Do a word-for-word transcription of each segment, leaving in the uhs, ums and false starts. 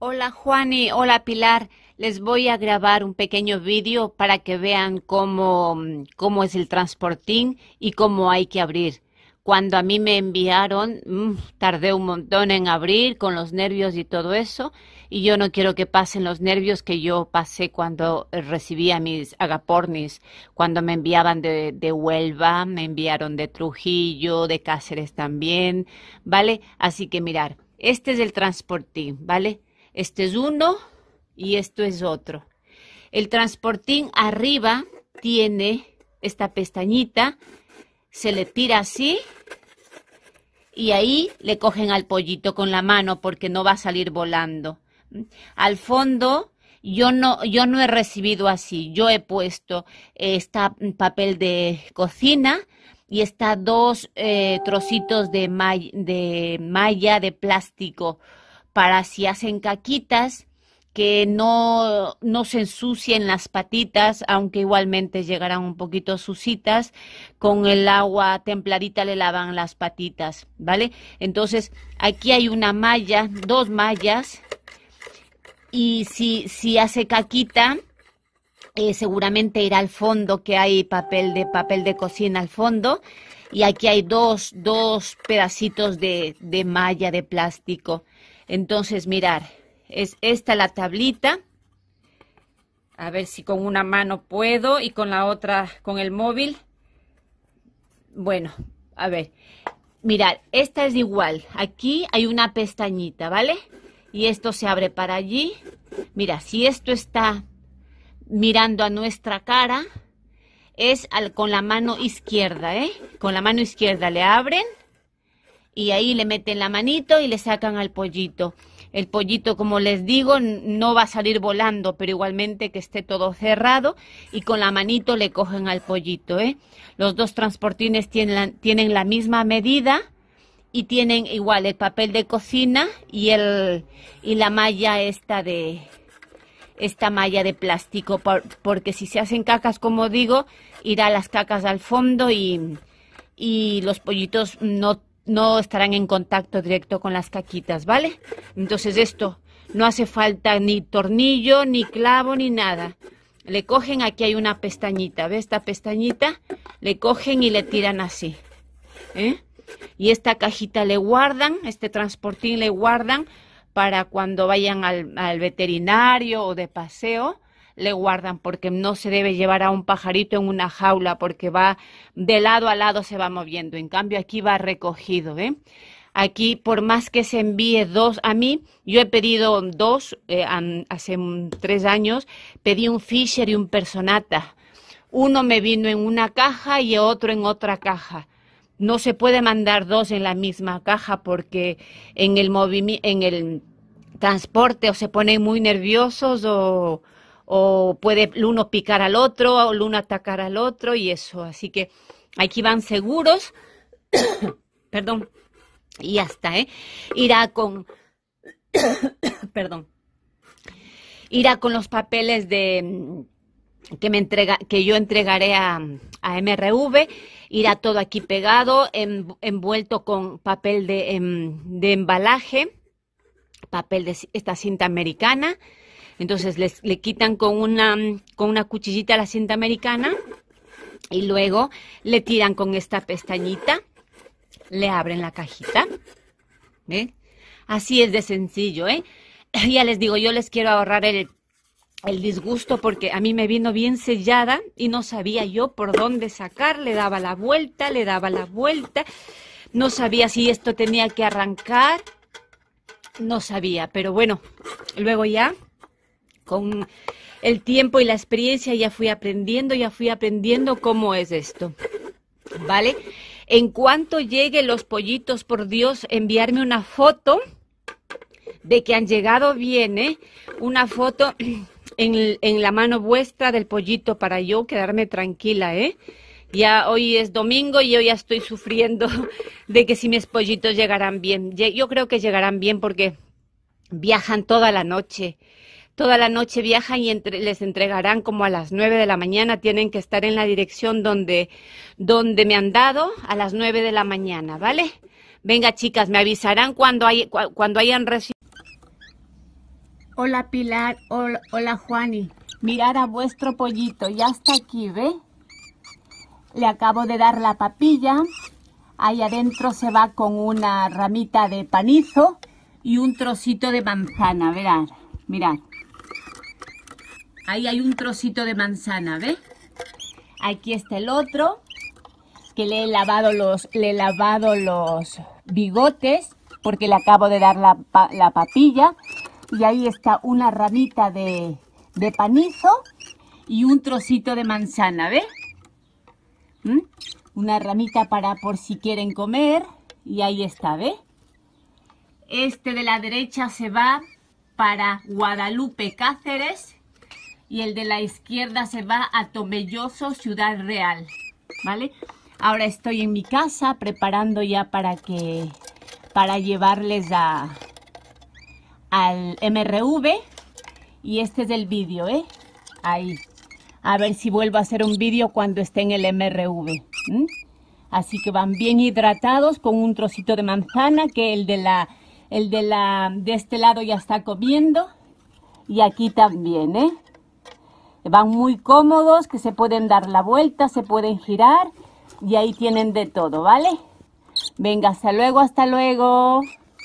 Hola Juani, hola Pilar. Les voy a grabar un pequeño vídeo para que vean cómo, mm, cómo es el transportín y cómo hay que abrir. Cuando a mí me enviaron, mm, tardé un montón en abrir con los nervios y todo eso, y yo no quiero que pasen los nervios que yo pasé cuando eh, recibía mis agapornis, cuando me enviaban de, de Huelva, me enviaron de Trujillo, de Cáceres también, ¿vale? Así que mirar, este es el transportín, ¿vale? Este es uno y esto es otro. El transportín arriba tiene esta pestañita, se le tira así y ahí le cogen al pollito con la mano porque no va a salir volando. Al fondo yo no, yo no he recibido así, yo he puesto esta papel de cocina y está dos eh, trocitos de, ma de malla de plástico para si hacen caquitas que no, no se ensucien las patitas, aunque igualmente llegarán un poquito sucitas, con el agua templadita le lavan las patitas, ¿vale? Entonces, aquí hay una malla, dos mallas, y si, si hace caquita, eh, seguramente irá al fondo, que hay papel de, papel de cocina al fondo, y aquí hay dos, dos pedacitos de, de malla de plástico. Entonces, mirar, es esta la tablita. A ver si con una mano puedo y con la otra, con el móvil. Bueno, a ver. Mirad, esta es igual. Aquí hay una pestañita, ¿vale? Y esto se abre para allí. Mira, si esto está mirando a nuestra cara, es al, con la mano izquierda, ¿eh? Con la mano izquierda le abren y ahí le meten la manito y le sacan al pollito. El pollito, como les digo, no va a salir volando, pero igualmente que esté todo cerrado y con la manito le cogen al pollito, ¿eh? Los dos transportines tienen la, tienen la misma medida y tienen igual el papel de cocina y, el, y la malla esta de... esta malla de plástico, por, porque si se hacen cacas, como digo, irá las cacas al fondo y, y los pollitos no no estarán en contacto directo con las caquitas, ¿vale? Entonces esto no hace falta ni tornillo, ni clavo, ni nada. Le cogen, aquí hay una pestañita, ¿ves esta pestañita? Le cogen y le tiran así, ¿eh? Y esta cajita le guardan, este transportín le guardan para cuando vayan al, al veterinario o de paseo, le guardan porque no se debe llevar a un pajarito en una jaula porque va de lado a lado, se va moviendo. En cambio aquí va recogido, ¿eh? Aquí por más que se envíe dos, a mí yo he pedido dos, eh, hace tres años pedí un Fisher y un Personata. Uno me vino en una caja y otro en otra caja. No se puede mandar dos en la misma caja porque en el movimiento, en el transporte o se ponen muy nerviosos o o puede el uno picar al otro, o el uno atacar al otro y eso. Así que aquí van seguros, perdón, y ya está, ¿eh? Irá con, perdón, irá con los papeles de que me entrega, que yo entregaré a, a M R V, irá todo aquí pegado, en, envuelto con papel de, en, de embalaje, papel de esta cinta americana. Entonces les, le quitan con una, con una cuchillita la cinta americana y luego le tiran con esta pestañita, le abren la cajita, ¿eh? Así es de sencillo, ¿eh? Ya les digo, yo les quiero ahorrar el, el disgusto porque a mí me vino bien sellada y no sabía yo por dónde sacar, le daba la vuelta, le daba la vuelta, no sabía si esto tenía que arrancar, no sabía, pero bueno, luego ya... con el tiempo y la experiencia ya fui aprendiendo, ya fui aprendiendo cómo es esto, ¿vale? En cuanto lleguen los pollitos, por Dios, enviarme una foto de que han llegado bien, ¿eh? Una foto en, en la mano vuestra del pollito para yo quedarme tranquila, ¿eh? Ya hoy es domingo y yo ya estoy sufriendo de que si mis pollitos llegarán bien. Yo creo que llegarán bien porque viajan toda la noche. Toda la noche viajan y entre, les entregarán como a las nueve de la mañana. Tienen que estar en la dirección donde, donde me han dado a las nueve de la mañana, ¿vale? Venga, chicas, me avisarán cuando, hay, cuando hayan recibido. Hola Pilar, hola, hola Juani. Mirad a vuestro pollito, ya está aquí, ¿ve? Le acabo de dar la papilla. Ahí adentro se va con una ramita de panizo y un trocito de manzana, verad, mirad. Ahí hay un trocito de manzana, ¿ve? Aquí está el otro, que le he lavado los, le he lavado los bigotes porque le acabo de dar la, la papilla. Y ahí está una ramita de, de panizo y un trocito de manzana, ¿ve? ¿Mm? Una ramita para por si quieren comer. Y ahí está, ¿ve? Este de la derecha se va para Guadalupe, Cáceres. Y el de la izquierda se va a Tomelloso, Ciudad Real, ¿vale? Ahora estoy en mi casa preparando ya para que para llevarles a al M R V y este es el vídeo, ¿eh? Ahí. A ver si vuelvo a hacer un vídeo cuando esté en el M R V. ¿Mm? Así que van bien hidratados con un trocito de manzana que el de la el de la de este lado ya está comiendo y aquí también, ¿eh? Van muy cómodos, que se pueden dar la vuelta, se pueden girar y ahí tienen de todo, ¿vale? Venga, hasta luego, hasta luego.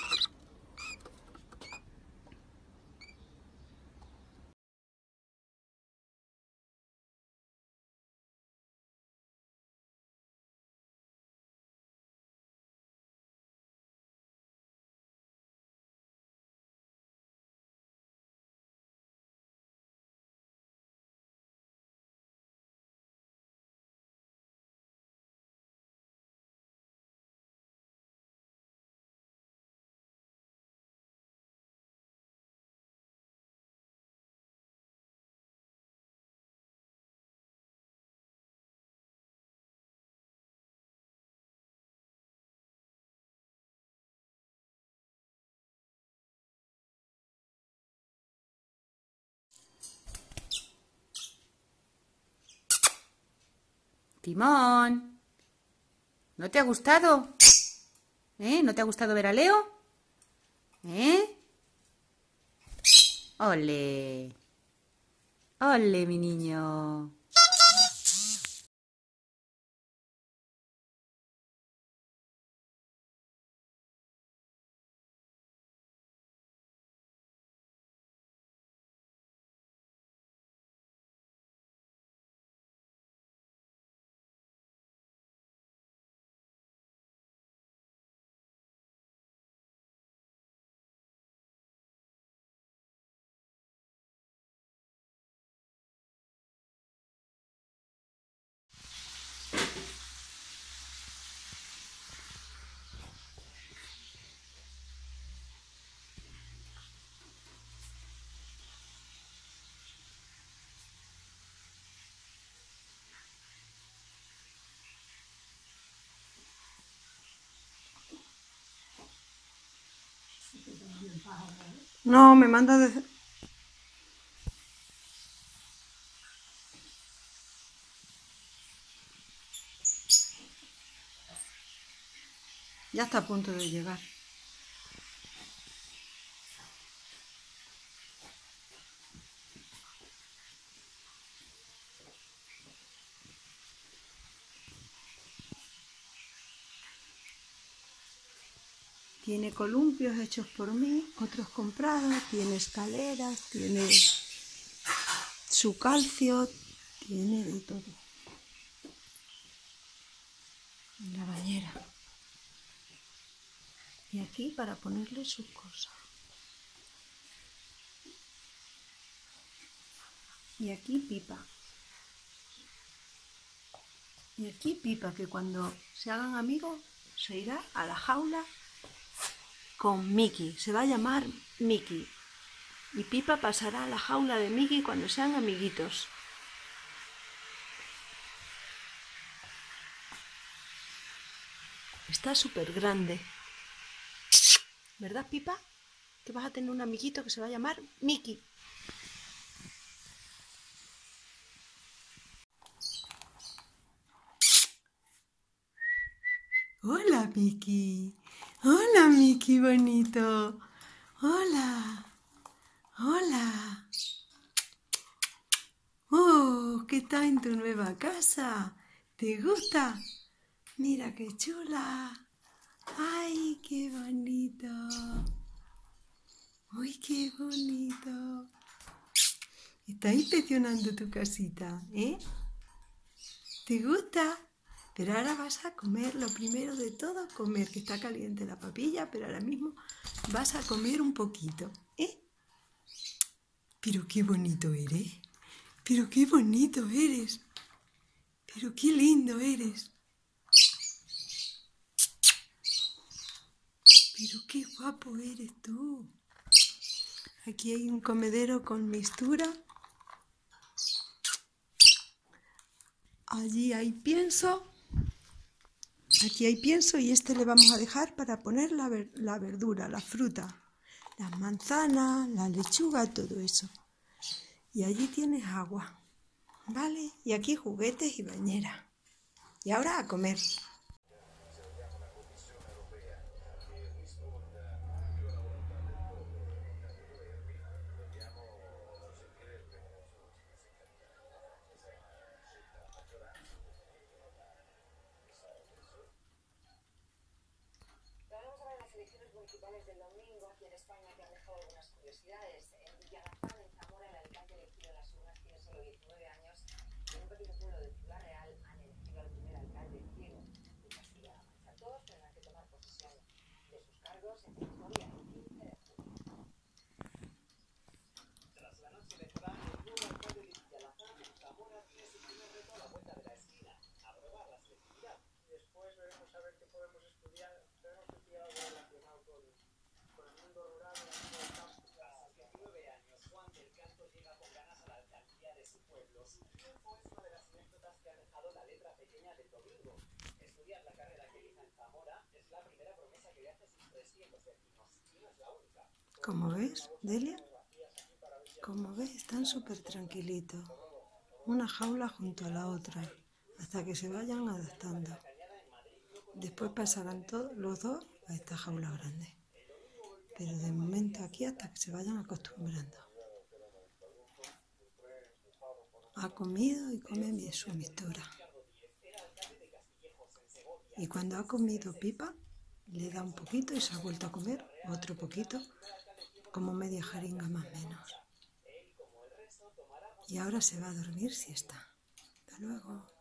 Timón, ¿no te ha gustado? ¿Eh? ¿No te ha gustado ver a Leo? ¿Eh? ¡Ole! ¡Ole, mi niño! No, me manda de... Ya está a punto de llegar. Tiene columpios hechos por mí, otros comprados, tiene escaleras, tiene su calcio, tiene de todo. En la bañera. Y aquí para ponerle sus cosas. Y aquí Pipa. Y aquí Pipa, que cuando se hagan amigos se irá a la jaula con Mickey. Se va a llamar Mickey. Y Pipa pasará a la jaula de Mickey cuando sean amiguitos. Está súper grande. ¿Verdad, Pipa? Que vas a tener un amiguito que se va a llamar Mickey. Hola, Mickey. Hola, Mickey bonito. Hola. Hola. Oh, ¿qué tal en tu nueva casa? ¿Te gusta? Mira qué chula. Ay, qué bonito. Uy, qué bonito. Está inspeccionando tu casita, ¿eh? ¿Te gusta? Pero ahora vas a comer, lo primero de todo, comer, que está caliente la papilla, pero ahora mismo vas a comer un poquito, ¿eh? Pero qué bonito eres, pero qué bonito eres, pero qué lindo eres. Pero qué guapo eres tú. Aquí hay un comedero con mixtura. Allí hay pienso. Aquí hay pienso y este le vamos a dejar para poner la, ver la verdura, la fruta, las manzanas, la lechuga, todo eso. Y allí tienes agua, ¿vale? Y aquí juguetes y bañera. Y ahora a comer. Vamos a ver las elecciones municipales del domingo aquí en España, que han dejado algunas curiosidades. En Villalafán, en Zamora, el alcalde elegido en las urnas tiene solo diecinueve años. En un pequeño pueblo de Ciudad Real han elegido al primer alcalde ciego de Castilla-La Mancha. Todos tendrán que tomar posesión de sus cargos en el mismo día, el quince de junio. Tras la noche electoral, el nuevo alcalde de Villalafán, en Zamora, tiene su primer reto a la vuelta de la esquina: aprobar la selectividad. Después veremos a ver qué podemos estudiar. Tenemos que estudiar algo relacionado con, con el mundo rural y el mundo del campo. A sus diecinueve años, Juan del Canto llega con ganas a la alcaldía de su pueblo. Su triunfo es una de las anécdotas que ha dejado la letra pequeña del domingo. Estudiar la carrera que eliza en Zamora es la primera promesa que le hace a sus trescientos vecinos. Y no es la única. Como ves, Delia, como ves, están súper tranquilitos. Una jaula junto a la otra, hasta que se vayan adaptando. Después pasarán todos los dos a esta jaula grande. Pero de momento aquí hasta que se vayan acostumbrando. Ha comido y come bien su mixtura. Y cuando ha comido Pipa, le da un poquito y se ha vuelto a comer otro poquito, como media jeringa más o menos. Y ahora se va a dormir siesta. Hasta luego.